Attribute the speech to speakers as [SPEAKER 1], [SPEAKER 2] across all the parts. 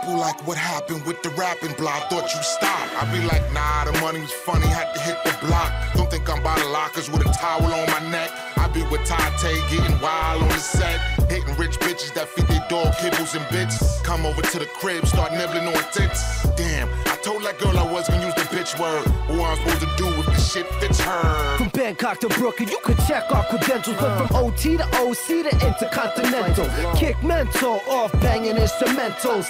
[SPEAKER 1] people like, what happened with the rapping block? Thought you stopped. I be like, nah, the money was funny, had to hit the block. Don't think I'm by the lockers with a towel on my neck. I be with Tate, getting wild on the set. Hitting rich bitches that feed their dog kibbles and bits. Come over to the crib, start nibbling on tits. Damn, I told that girl I was gonna use the bitch word. What I'm supposed to do if the shit fits her?
[SPEAKER 2] From Bangkok to Brooklyn, you can check our credentials. Went from OT to OC to Intercontinental. Kick mental, off banging instrumentals.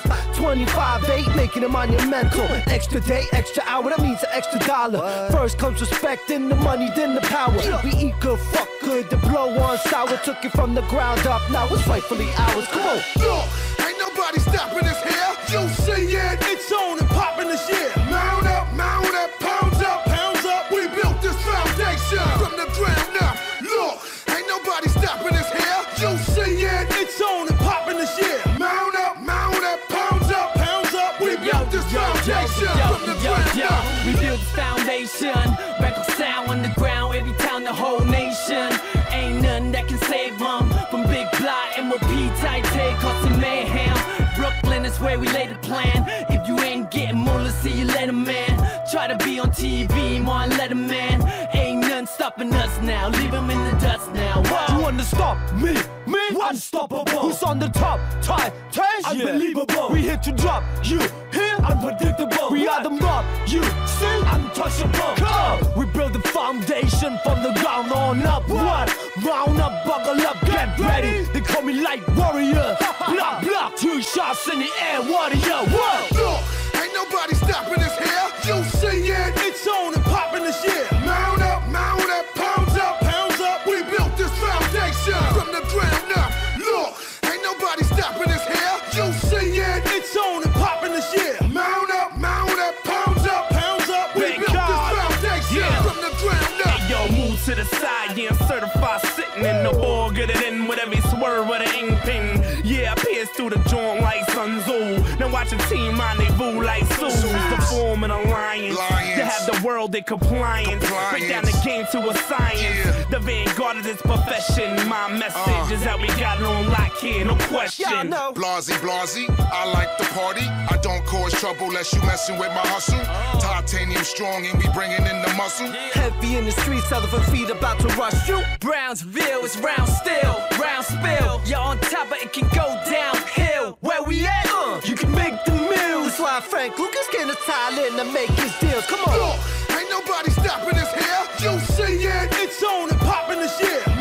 [SPEAKER 2] 25-8, making it monumental. Extra day, extra hour, that means an extra dollar. First comes respect, then the money, then the power. We eat good, fuck good, the blow on sour. Took it from the ground up, now it's rightfully ours. Come on.
[SPEAKER 3] Look, ain't nobody stopping us here. You see it, it's on and popping this year. Mount up, pounds up. We built this foundation from the ground up. Look, ain't nobody stopping us here. You see it, it's on and popping this year. Mount up, pounds up. We built this foundation from the ground up.
[SPEAKER 4] We built this foundation. Record sound on the ground, every town, the whole nation. Ain't nothing that can save them. From Big Block, MOP, Tight Take, causing mayhem. Brooklyn is where we lay the plan. If you ain't getting moolah, see you later, man. Try to be on TV, more and let a man. Ain't nothing stopping us now. Leave him in the dust now. Whoa.
[SPEAKER 2] You wanna stop me? Unstoppable. Who's on the top? Tight, unbelievable. We hit to drop, you here, unpredictable. We are the mob, you see, untouchable. Come, we build the foundation from the ground on up. What? Round up, buckle up, get ready. They call me Light Warrior. Block, 2 shots in the air, warrior. What?
[SPEAKER 3] Look, ain't nobody stopping us here. You see it, it's on and popping this year. Mount up, pounds up. We built this foundation from the ground up. Look, ain't nobody stopping us here. You see it, it's on and popping this year. Mount up, pounds up. We built this foundation from the ground up.
[SPEAKER 5] Hey, yo, move to the side, yeah, I'm certified sitting in the ball, get it in with every swerve of the ink pen. Yeah, I pierce through the joint like Sun Tzu. Now watch a team rendezvous like Suits. To form an alliance, to have the world in compliance. Break down the game to a science. The vanguard of this profession. My message is that we got it on lock here, no question.
[SPEAKER 1] Blasey, I like the party. I don't cause trouble unless you messing with my hustle. Titanium strong and we bringing in the muscle.
[SPEAKER 2] Heavy in the streets, 7 feet about to rush you.
[SPEAKER 4] Brownsville is round still, round spill. You're on top, but it can go downhill. Where we at?
[SPEAKER 2] You can make the meals. That's why Frank Lucas came to Thailand to make his deals. Come on.
[SPEAKER 3] Look, ain't nobody stopping us here. You see it, it's on and popping this year.